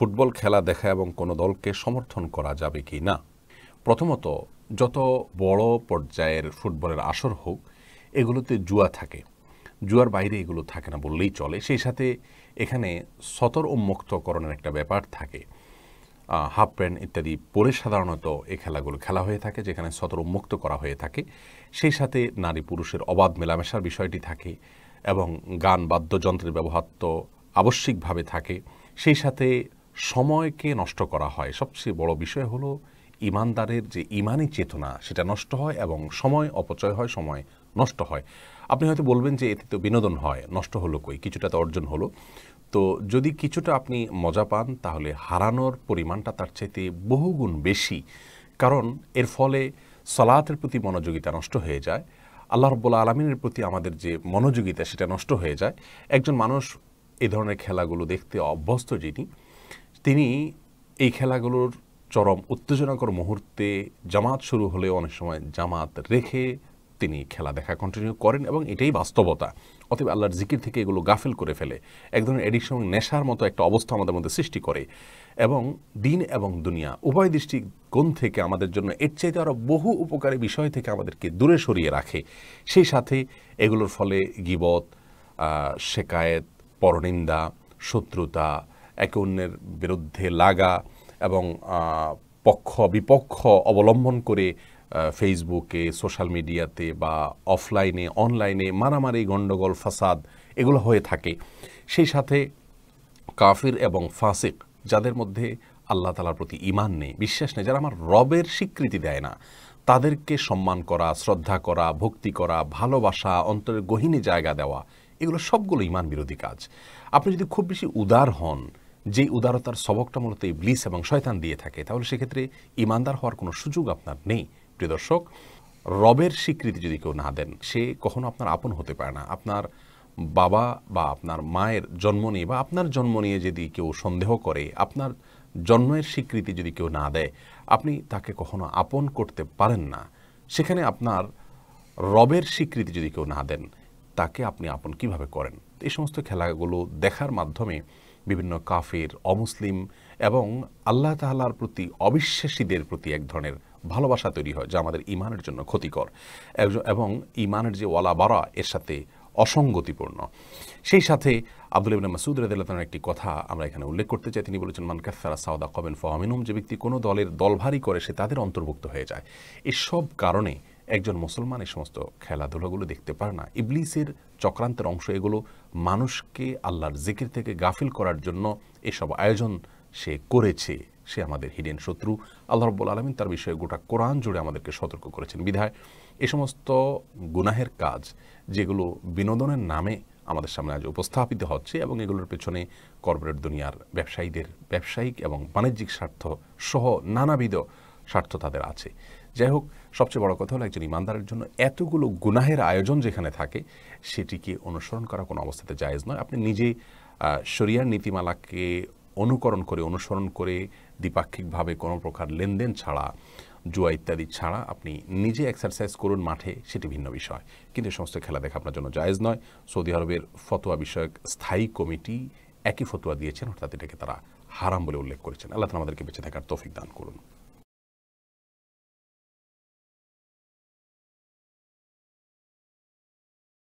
Football খেলা দেখা এবং কোনো দলকে সমর্থন করা যাবে কি না। প্রথমত, যত বড় পর্যায়ের ফুটবলের আসর হোক, এগুলোতে জুয়া থাকে। জুয়ার বাইরে এগুলো থাকে না বললেই চলে। সেই সাথে এখানে সতর উন্মুক্তকরণের একটা ব্যাপার থাকে। হাফ প্যান্ট ইত্যাদি পরে সাধারণত এই খেলাগুলো খেলা হয়ে থাকে, যেখানে সতর উন্মুক্ত করা হয়ে থাকে। সেই সাথে নারী পুরুষের অবাধ মেলামেশার বিষয়টি থাকে এবং গান বাদ্যযন্ত্রের ব্যবহার তো আবশ্যিকভাবে থাকে। সেই সাথে সময়কে নষ্ট করা হয়। সবচেয়ে বড় বিষয় হলো ইমানদারের যে ইমানি চেতনা সেটা নষ্ট হয় এবং সময় অপচয় হয়, সময় নষ্ট হয়। আপনি হয়তো বলবেন যে এতে তো বিনোদন হয়, নষ্ট হলো কই, কিছুটা তো অর্জন হলো। তো যদি কিছুটা আপনি মজা পান তাহলে হারানোর পরিমাণটা তার চাইতে বহুগুণ বেশি। কারণ এর ফলে সালাতের প্রতি মনোযোগিতা নষ্ট হয়ে যায়, আল্লাহ রাব্বুল আলামিনের প্রতি আমাদের যে মনোযোগিতা সেটা নষ্ট হয়ে যায়। একজন মানুষ এই ধরনের খেলাগুলো দেখতে অভ্যস্ত তিনি এই খেলাগুলোর চরম উত্তেজনাকর মুহূর্তে জামাত শুরু হলেও অনেক সময় জামাত রেখে তিনি খেলা দেখা কন্টিনিউ করেন এবং এটাই বাস্তবতা। অতএব আল্লাহর জিকির থেকে এগুলো গাফেল করে ফেলে, এক ধরনের এডিকশন, নেশার মতো একটা অবস্থা আমাদের মধ্যে সৃষ্টি করে এবং দিন এবং দুনিয়া উভয় দৃষ্টিকোণ থেকে আমাদের জন্য এর চাইতে আরও বহু উপকারী বিষয় থেকে আমাদেরকে দূরে সরিয়ে রাখে। সেই সাথে এগুলোর ফলে গীবত, শেকায়েত, পরনিন্দা, শত্রুতা, একে অন্যের বিরুদ্ধে লাগা এবং পক্ষ বিপক্ষ অবলম্বন করে ফেসবুকে, সোশ্যাল মিডিয়াতে বা অফলাইনে অনলাইনে মারামারি, গণ্ডগোল, ফাসাদ এগুলো হয়ে থাকে। সেই সাথে কাফির এবং ফাসিক, যাদের মধ্যে আল্লাহ তাআলার প্রতি ঈমান নেই, বিশ্বাস নেই, যারা আমার রবের স্বীকৃতি দেয় না, তাদেরকে সম্মান করা, শ্রদ্ধা করা, ভক্তি করা, ভালোবাসা, অন্তরের গহীনে জায়গা দেওয়া, এগুলো সবগুলো ঈমান বিরোধী কাজ। আপনি যদি খুব বেশি উদার হন, যেই উদারতার সবকটা মূলত ইবলিস এবং শয়তান দিয়ে থাকে, তাহলে সেক্ষেত্রে ঈমানদার হওয়ার কোনো সুযোগ আপনার নেই। প্রিয় দর্শক, রবের স্বীকৃতি যদি কেউ না দেন, সে কখনো আপনার আপন হতে পারে না। আপনার বাবা বা আপনার মায়ের জন্ম নিয়ে বা আপনার জন্ম নিয়ে যদি কেউ সন্দেহ করে, আপনার জন্মের স্বীকৃতি যদি কেউ না দেয়, আপনি তাকে কখনো আপন করতে পারেন না। সেখানে আপনার রবের স্বীকৃতি যদি কেউ না দেন, তাকে আপনি আপন কিভাবে করেন? এই সমস্ত খেলাগুলো দেখার মাধ্যমে বিভিন্ন কাফির, অমুসলিম এবং আল্লাহ তাআলার প্রতি অবিশ্বাসীদের প্রতি এক ধরনের ভালোবাসা তৈরি হয়, যা আমাদের ঈমানের জন্য ক্ষতিকর এবং ঈমানের যে ওয়ালা বারা এর সাথে অসঙ্গতিপূর্ণ। সেই সাথে আব্দুল্লাহ ইবনে মাসউদ রাদিয়াল্লাহু আনহু একটি কথা আমরা এখানে উল্লেখ করতে চাই। তিনি বলেছেন, মান কাসসারা সাওদা কবেন ফামিনুম, যে ব্যক্তি কোনো দলের দলভারী করে সে তাদের অন্তর্ভুক্ত হয়ে যায়। এসব কারণে একজন মুসলমান এই সমস্ত খেলাধুলাগুলো দেখতে পারে না। ইবলিসের চক্রান্তের অংশ এগুলো। মানুষকে আল্লাহর জিকির থেকে গাফিল করার জন্য এসব আয়োজন সে করেছে। সে আমাদের হিডেন শত্রু। আল্লাহ রাব্বুল আলামিন তার বিষয়ে গোটা কোরআন জুড়ে আমাদেরকে সতর্ক করেছেন। বিধায় এ সমস্ত গুনাহের কাজ, যেগুলো বিনোদনের নামে আমাদের সামনে আজ উপস্থাপিত হচ্ছে এবং এগুলোর পেছনে কর্পোরেট দুনিয়ার ব্যবসায়ীদের ব্যবসায়িক এবং বাণিজ্যিক স্বার্থ সহ নানাবিধ স্বার্থ তাদের আছে। যাই হোক, সবচেয়ে বড় কথা হলো একজন ইমানদারের জন্য এতগুলো গুনাহের আয়োজন যেখানে থাকে, সেটিকে অনুসরণ করা কোনো অবস্থাতে জায়েজ নয়। আপনি নিজে শরিয়ার নীতিমালাকে অনুসরণ করে দ্বিপাক্ষিকভাবে কোনো প্রকার লেনদেন ছাড়া, জুয়া ইত্যাদি ছাড়া আপনি নিজে এক্সারসাইজ করুন মাঠে, সেটি ভিন্ন বিষয়। কিন্তু এই সমস্ত খেলা দেখা আপনার জন্য জায়েজ নয়। সৌদি আরবের ফতোয়া বিষয়ক স্থায়ী কমিটি একই ফতোয়া দিয়েছেন, অর্থাৎ এটাকে তারা হারাম বলে উল্লেখ করেছেন। আল্লাহ তাআলা আমাদেরকে বেঁচে থাকার তৌফিক দান করুন।